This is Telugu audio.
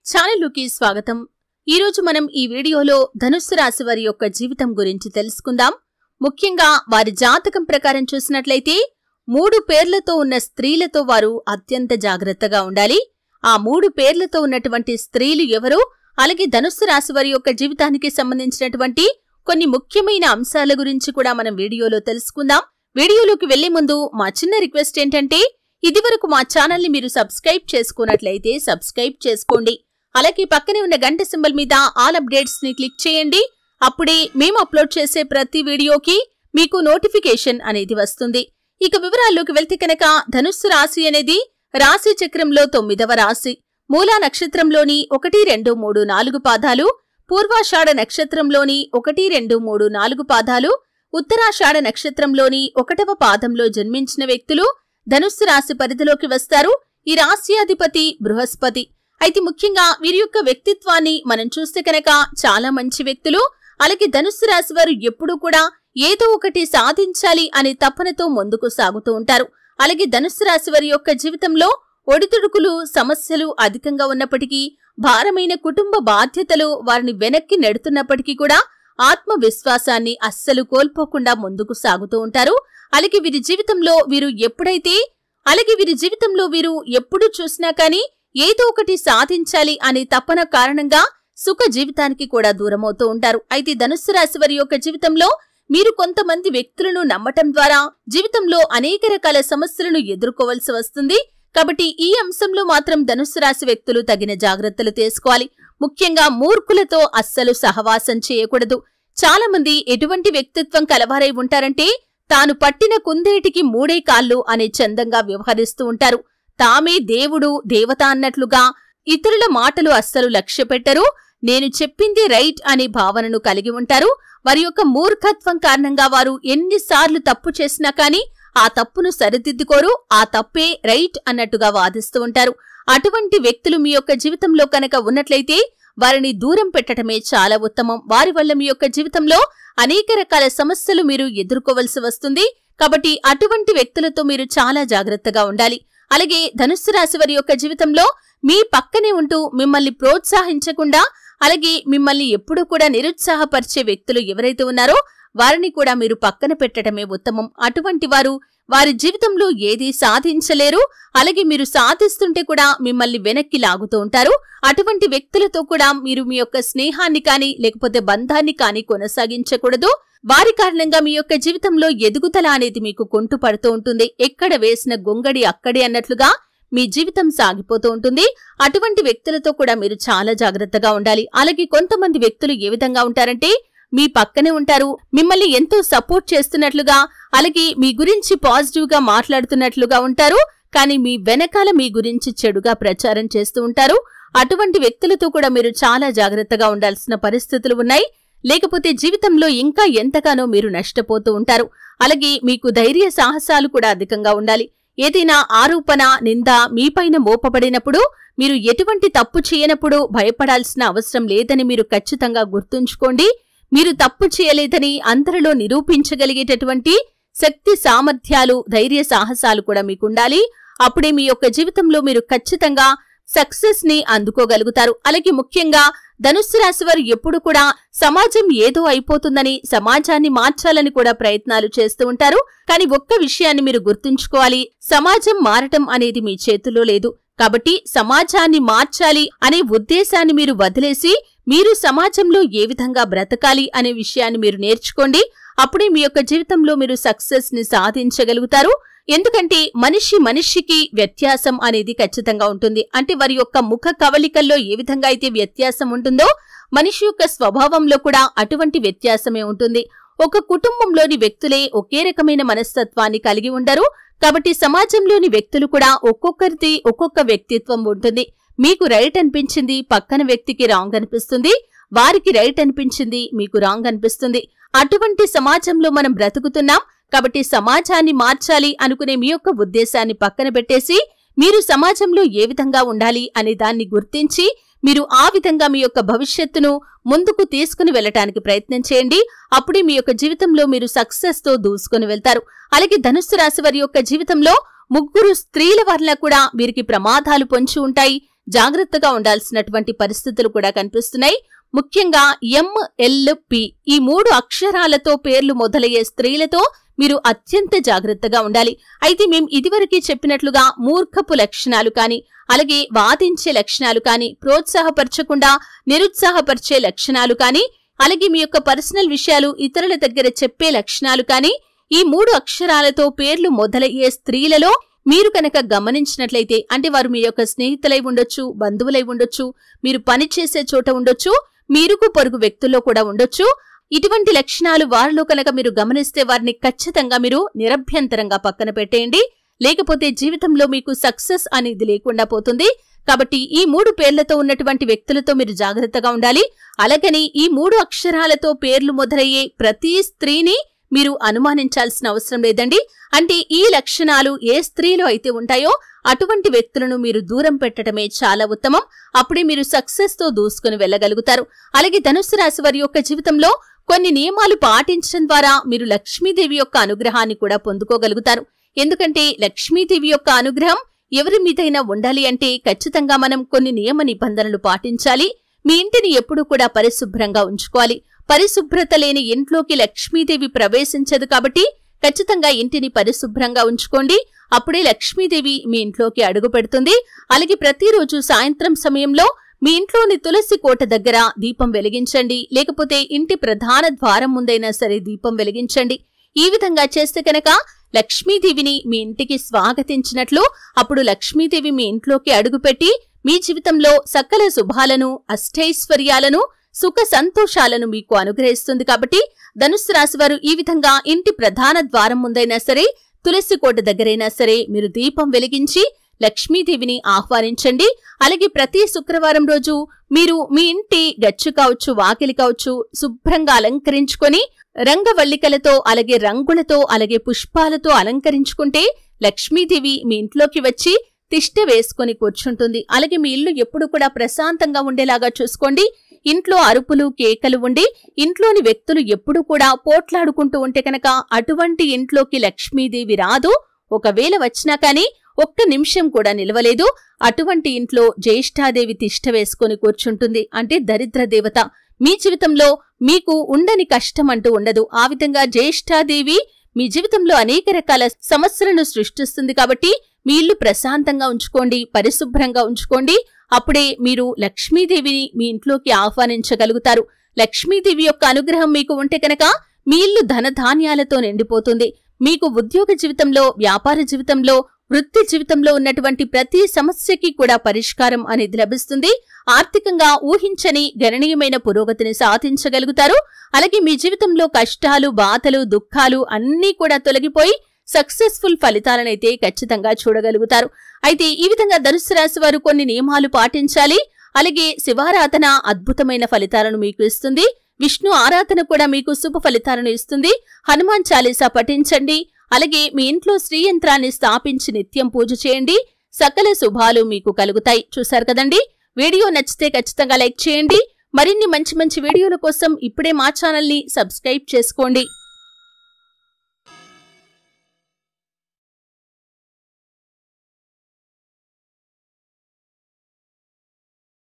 ఛానల్లోకి స్వాగతం। ఈ రోజు మనం ఈ వీడియోలో ధనుస్సు రాశి వారి యొక్క జీవితం గురించి తెలుసుకుందాం। ముఖ్యంగా వారి జాతకం ప్రకారం చూసినట్లయితే 3 పేర్లతో ఉన్న స్త్రీలతో వారు అత్యంత జాగ్రత్తగా ఉండాలి। ఆ 3 పేర్లతో ఉన్నటువంటి స్త్రీలు ఎవరు, అలాగే ధనుస్సు రాశి వారి యొక్క జీవితానికి సంబంధించినటువంటి కొన్ని ముఖ్యమైన అంశాల గురించి కూడా మనం వీడియోలో తెలుసుకుందాం। వీడియోలోకి వెళ్లే ముందు మా చిన్న రిక్వెస్ట్ ఏంటంటే ఇదివరకు మా ఛానల్ ని మీరు సబ్స్క్రైబ్ చేసుకున్నట్లయితే సబ్స్క్రైబ్ చేసుకోండి। అలాగే పక్కనే ఉన్న గంట సింబల్ మీద ఆల్ అప్డేట్స్ ని క్లిక్ చేయండి। అప్పుడే మేము అప్లోడ్ చేసే ప్రతి వీడియోకి మీకు నోటిఫికేషన్ అనేది వస్తుంది। ఇక వివరాల్లోకి వెళ్తే కనుక ధనుస్సు రాశి అనేది రాశి చక్రంలో 9వ రాశి। మూలా నక్షత్రంలోని 1, 2, 3, 4 పాదాలు, పూర్వాషాఢ నక్షత్రంలోని 1, 2, 3, 4 పాదాలు, ఉత్తరాషాఢ నక్షత్రంలోని 1వ పాదంలో జన్మించిన వ్యక్తులు ధనుస్సు రాశి పరిధిలోకి వస్తారు। ఈ రాశ్యాధిపతి బృహస్పతి। అయితే ముఖ్యంగా వీరి యొక్క వ్యక్తిత్వాన్ని మనం చూస్తే కనుక చాలా మంచి వ్యక్తులు। అలాగే ధనుస్సు రాశి వారు ఎప్పుడూ కూడా ఏదో ఒకటి సాధించాలి అనే తపనతో ముందుకు సాగుతూ ఉంటారు। అలాగే ధనుస్సు రాశి వారి యొక్క జీవితంలో ఒడిదుడుకులు, సమస్యలు అధికంగా ఉన్నప్పటికీ, భారమైన కుటుంబ బాధ్యతలు వారిని వెనక్కి నెడుతున్నప్పటికీ కూడా ఆత్మవిశ్వాసాన్ని అస్సలు కోల్పోకుండా ముందుకు సాగుతూ ఉంటారు। అలాగే వీరి జీవితంలో వీరు ఎప్పుడు చూసినా కానీ ఏదో ఒకటి సాధించాలి అనే తపన కారణంగా సుఖ జీవితానికి కూడా దూరమవుతూ ఉంటారు। అయితే ధనుస్సు రాశి వారి యొక్క జీవితంలో మీరు కొంతమంది వ్యక్తులను నమ్మటం ద్వారా జీవితంలో అనేక రకాల సమస్యలను ఎదుర్కోవాల్సి వస్తుంది। కాబట్టి ఈ అంశంలో మాత్రం ధనుస్సు రాశి వ్యక్తులు తగిన జాగ్రత్తలు తీసుకోవాలి। ముఖ్యంగా మూర్ఖులతో అస్సలు సహవాసం చేయకూడదు। చాలా మంది ఎటువంటి వ్యక్తిత్వం కలవారై ఉంటారంటే తాను పట్టిన కుందేటికి 3 కాళ్ళు అనే చందంగా వ్యవహరిస్తూ ఉంటారు। తామే దేవుడు, దేవత అన్నట్లుగా ఇతరుల మాటలు అస్సలు లక్ష్య పెట్టరు। నేను చెప్పింది రైట్ అనే భావనను కలిగి ఉంటారు। వారి యొక్క మూర్ఖత్వం కారణంగా వారు ఎన్నిసార్లు తప్పు చేసినా కానీ ఆ తప్పును సరిదిద్దుకోరు, ఆ తప్పే రైట్ అన్నట్టుగా వాదిస్తూ ఉంటారు। అటువంటి వ్యక్తులు మీ యొక్క జీవితంలో కనుక ఉన్నట్లయితే వారిని దూరం పెట్టడమే చాలా ఉత్తమం। వారి వల్ల మీ యొక్క జీవితంలో అనేక రకాల సమస్యలు మీరు ఎదుర్కోవలసి వస్తుంది। కాబట్టి అటువంటి వ్యక్తులతో మీరు చాలా జాగ్రత్తగా ఉండాలి। అలాగే ధనుస్సు రాశి వారి యొక్క జీవితంలో మీ పక్కనే ఉంటూ మిమ్మల్ని ప్రోత్సహించకుండా, అలాగే మిమ్మల్ని ఎప్పుడూ కూడా నిరుత్సాహపరిచే వ్యక్తులు ఎవరైతే ఉన్నారో వారిని కూడా మీరు పక్కన పెట్టడమే ఉత్తమం। అటువంటి వారు వారి జీవితంలో ఏదీ సాధించలేరు, అలాగే మీరు సాధిస్తుంటే కూడా మిమ్మల్ని వెనక్కి లాగుతూ ఉంటారు। అటువంటి వ్యక్తులతో కూడా మీరు మీ యొక్క స్నేహాన్ని కానీ లేకపోతే బంధాన్ని కానీ కొనసాగించకూడదు। వారి కారణంగా మీ యొక్క జీవితంలో ఎదుగుదల అనేది మీకు కుంటుపడుతూ ఉంటుంది। ఎక్కడ వేసిన గొంగడి అక్కడే అన్నట్లుగా మీ జీవితం సాగిపోతూ ఉంటుంది। అటువంటి వ్యక్తులతో కూడా మీరు చాలా జాగ్రత్తగా ఉండాలి। అలాగే కొంతమంది వ్యక్తులు ఏ విధంగా ఉంటారంటే మీ పక్కనే ఉంటారు, మిమ్మల్ని ఎంతో సపోర్ట్ చేస్తున్నట్లుగా, అలాగే మీ గురించి పాజిటివ్ గా మాట్లాడుతున్నట్లుగా ఉంటారు, కానీ మీ వెనకాల మీ గురించి చెడుగా ప్రచారం చేస్తూ ఉంటారు। అటువంటి వ్యక్తులతో కూడా మీరు చాలా జాగ్రత్తగా ఉండాల్సిన పరిస్థితులు ఉన్నాయి। లేకపోతే జీవితంలో ఇంకా ఎంతగానో మీరు నష్టపోతూ ఉంటారు। అలాగే మీకు ధైర్య సాహసాలు కూడా అధికంగా ఉండాలి। ఏదైనా ఆరోపణ, నింద మీపైన మోపబడినప్పుడు మీరు ఎటువంటి తప్పు చేయనప్పుడు భయపడాల్సిన అవసరం లేదని మీరు ఖచ్చితంగా గుర్తుంచుకోండి। మీరు తప్పు చేయలేదని అందరిలో నిరూపించగలిగేటటువంటి శక్తి, సామర్థ్యాలు, ధైర్య సాహసాలు కూడా మీకుండాలి। అప్పుడే మీ యొక్క జీవితంలో మీరు ఖచ్చితంగా సక్సెస్ ని అందుకోగలుగుతారు। అలాగే ముఖ్యంగా ధనుస్సు రాశి వారు ఎప్పుడు కూడా సమాజం ఏదో అయిపోతుందని, సమాజాన్ని మార్చాలని కూడా ప్రయత్నాలు చేస్తూ ఉంటారు। కానీ ఒక్క విషయాన్ని మీరు గుర్తుంచుకోవాలి, సమాజం మారటం అనేది మీ చేతుల్లో లేదు। కాబట్టి సమాజాన్ని మార్చాలి అనే ఉద్దేశాన్ని మీరు వదిలేసి మీరు సమాజంలో ఏ విధంగా బ్రతకాలి అనే విషయాన్ని మీరు నేర్చుకోండి। అప్పుడే మీ యొక్క జీవితంలో మీరు సక్సెస్ ని సాధించగలుగుతారు। ఎందుకంటే మనిషికి వ్యత్యాసం అనేది ఖచ్చితంగా ఉంటుంది। అంటే వారి యొక్క ముఖ కవలికల్లో ఏ విధంగా అయితే వ్యత్యాసం ఉంటుందో మనిషి యొక్క స్వభావంలో కూడా అటువంటి వ్యత్యాసమే ఉంటుంది। ఒక కుటుంబంలోని వ్యక్తులే ఒకే రకమైన మనస్తత్వాన్ని కలిగి ఉండరు। కాబట్టి సమాజంలోని వ్యక్తులు కూడా ఒక్కొక్కరిది ఒక్కొక్క వ్యక్తిత్వం ఉంటుంది। మీకు రైట్ అనిపించింది పక్కన వ్యక్తికి రాంగ్ అనిపిస్తుంది, వారికి రైట్ అనిపించింది మీకు రాంగ్ అనిపిస్తుంది। అటువంటి సమాజంలో మనం బ్రతుకుతున్నాం। కాబట్టి సమాజాన్ని మార్చాలి అనుకునే మీ యొక్క ఉద్దేశాన్ని పక్కన పెట్టేసి మీరు సమాజంలో ఏ విధంగా ఉండాలి అనే దాన్ని గుర్తించి మీరు ఆ విధంగా మీ యొక్క భవిష్యత్తును ముందుకు తీసుకుని వెళ్ళటానికి ప్రయత్నం చేయండి। అప్పుడే మీ యొక్క జీవితంలో మీరు సక్సెస్ తో దూసుకుని వెళ్తారు। అలాగే ధనుస్సు రాశి వారి యొక్క జీవితంలో 3 స్త్రీల వల్ల కూడా వీరికి ప్రమాదాలు పొంచి ఉంటాయి। జాగ్రత్తగా ఉండాల్సినటువంటి పరిస్థితులు కూడా కనిపిస్తున్నాయి. ముఖ్యంగా MLP ఈ 3 అక్షరాలతో పేర్లు మొదలయ్యే స్త్రీలతో మీరు అత్యంత జాగ్రత్తగా ఉండాలి. అయితే మేం ఇదివరకే చెప్పినట్లుగా మూర్ఖపు లక్షణాలు కాని, అలాగే వాదించే లక్షణాలు కాని, ప్రోత్సాహపరచకుండా నిరుత్సాహపరిచే లక్షణాలు కాని, అలాగే మీ యొక్క పర్సనల్ విషయాలు ఇతరుల దగ్గర చెప్పే లక్షణాలు కాని, ఈ 3 అక్షరాలతో పేర్లు మొదలయ్యే స్త్రీలలో మీరు కనుక గమనించినట్లయితే, అంటే వారు మీ యొక్క స్నేహితులై ఉండొచ్చు, బంధువులై ఉండొచ్చు, మీరు పనిచేసే చోట ఉండొచ్చు, మీ ఇరుగు పొరుగు వ్యక్తుల్లో కూడా ఉండొచ్చు. ఇటువంటి లక్షణాలు వారిలో కనుక మీరు గమనిస్తే వారిని ఖచ్చితంగా మీరు నిరభ్యంతరంగా పక్కన పెట్టేయండి. లేకపోతే జీవితంలో మీకు సక్సెస్ అనేది లేకుండా పోతుంది. కాబట్టి ఈ 3 పేర్లతో ఉన్నటువంటి వ్యక్తులతో మీరు జాగ్రత్తగా ఉండాలి. అలాగని ఈ 3 అక్షరాలతో పేర్లు మొదలయ్యే ప్రతి స్త్రీని మీరు అనుమానించాల్సిన అవసరం లేదండి. అంటే ఈ లక్షణాలు ఏ స్త్రీలో అయితే ఉంటాయో అటువంటి వ్యక్తులను మీరు దూరం పెట్టడమే చాలా ఉత్తమం. అప్పుడే మీరు సక్సెస్ తో దూసుకుని వెళ్ళగలుగుతారు. అలాగే ధనుస్సు రాశి వారి యొక్క జీవితంలో కొన్ని నియమాలు పాటించడం ద్వారా మీరు లక్ష్మీదేవి యొక్క అనుగ్రహాన్ని కూడా పొందుకోగలుగుతారు. ఎందుకంటే లక్ష్మీదేవి యొక్క అనుగ్రహం ఎవరి మీదైనా ఉండాలి అంటే ఖచ్చితంగా మనం కొన్ని నియమ నిబంధనలు పాటించాలి. మీ ఇంటిని ఎప్పుడూ కూడా పరిశుభ్రంగా ఉంచుకోవాలి. పరిశుభ్రత లేని ఇంట్లోకి లక్ష్మీదేవి ప్రవేశించదు. కాబట్టి ఖచ్చితంగా ఇంటిని పరిశుభ్రంగా ఉంచుకోండి. అప్పుడే లక్ష్మీదేవి మీ ఇంట్లోకి అడుగు పెడుతుంది. అలాగే ప్రతిరోజు సాయంత్రం సమయంలో మీ ఇంట్లోని తులసి కోట దగ్గర దీపం వెలిగించండి. లేకపోతే ఇంటి ప్రధాన ద్వారం ముందైనా సరే దీపం వెలిగించండి. ఈ విధంగా చేస్తే కనుక లక్ష్మీదేవిని మీ ఇంటికి స్వాగతించినట్లు, అప్పుడు లక్ష్మీదేవి మీ ఇంట్లోకి అడుగుపెట్టి మీ జీవితంలో సకల శుభాలను, అష్టైశ్వర్యాలను, సుఖ సంతోషాలను మీకు అనుగ్రహిస్తుంది. కాబట్టి ధనుస్సు రాశివారు ఈ విధంగా ఇంటి ప్రధాన ద్వారం ముందైనా సరే, తులసి కోట దగ్గరైనా సరే మీరు దీపం వెలిగించి లక్ష్మీదేవిని ఆహ్వానించండి. అలాగే ప్రతి శుక్రవారం రోజు మీరు మీ ఇంటి గచ్చు కావచ్చు, వాకిలి కావచ్చు శుభ్రంగా అలంకరించుకొని రంగవల్లికలతో, అలాగే రంగులతో, అలాగే పుష్పాలతో అలంకరించుకుంటే లక్ష్మీదేవి మీ ఇంట్లోకి వచ్చి తిష్ట వేసుకొని కూర్చుంటుంది. అలాగే మీ ఇల్లు ఎప్పుడు కూడా ప్రశాంతంగా ఉండేలాగా చూసుకోండి. ఇంట్లో అరుపులు, కేకలు ఉండి ఇంట్లోని వ్యక్తులు ఎప్పుడు కూడా పోట్లాడుకుంటూ ఉంటే కనుక అటువంటి ఇంట్లోకి లక్ష్మీదేవి రాదు. ఒకవేళ వచ్చినా కానీ ఒక్క నిమిషం కూడా నిలవలేదు. అటువంటి ఇంట్లో జ్యేష్ఠాదేవి తిష్ట వేసుకొని కూర్చుంటుంది. అంటే దరిద్ర దేవత. మీ జీవితంలో మీకు ఉండని కష్టం అంటూ ఉండదు. ఆ విధంగా జ్యేష్ఠాదేవి మీ జీవితంలో అనేక రకాల సమస్యలను సృష్టిస్తుంది. కాబట్టి మీ ఇల్లు ప్రశాంతంగా ఉంచుకోండి, పరిశుభ్రంగా ఉంచుకోండి. అప్పుడే మీరు లక్ష్మీదేవిని మీ ఇంట్లోకి ఆహ్వానించగలుగుతారు. లక్ష్మీదేవి యొక్క అనుగ్రహం మీకు ఉంటే కనుక మీ ఇల్లు ధనధాన్యాలతో నిండిపోతుంది. మీకు ఉద్యోగ జీవితంలో, వ్యాపార జీవితంలో, వృత్తి జీవితంలో ఉన్నటువంటి ప్రతి సమస్యకి కూడా పరిష్కారం అనేది లభిస్తుంది. ఆర్థికంగా ఊహించని గణనీయమైన పురోగతిని సాధించగలుగుతారు. అలాగే మీ జీవితంలో కష్టాలు, బాధలు, దుఃఖాలు అన్నీ కూడా తొలగిపోయి సక్సెస్ఫుల్ ఫలితాలనైతే ఖచ్చితంగా చూడగలుగుతారు. అయితే ఈ విధంగా ధనుస్సు రాశి వారు కొన్ని నియమాలు పాటించాలి. అలాగే శివారాధన అద్భుతమైన ఫలితాలను మీకు ఇస్తుంది. విష్ణు ఆరాధన కూడా మీకు శుభ ఫలితాలను ఇస్తుంది. హనుమాన్ చాలీసా పఠించండి. అలాగే మీ ఇంట్లో శ్రీయంత్రాన్ని స్థాపించి నిత్యం పూజ చేయండి. సకల శుభాలు మీకు కలుగుతాయి. చూశారు కదండి. వీడియో నచ్చితే ఖచ్చితంగా లైక్ చేయండి. మరిన్ని మంచి మంచి వీడియోల కోసం ఇప్పుడే మా ఛానల్ని సబ్స్క్రైబ్ చేసుకోండి.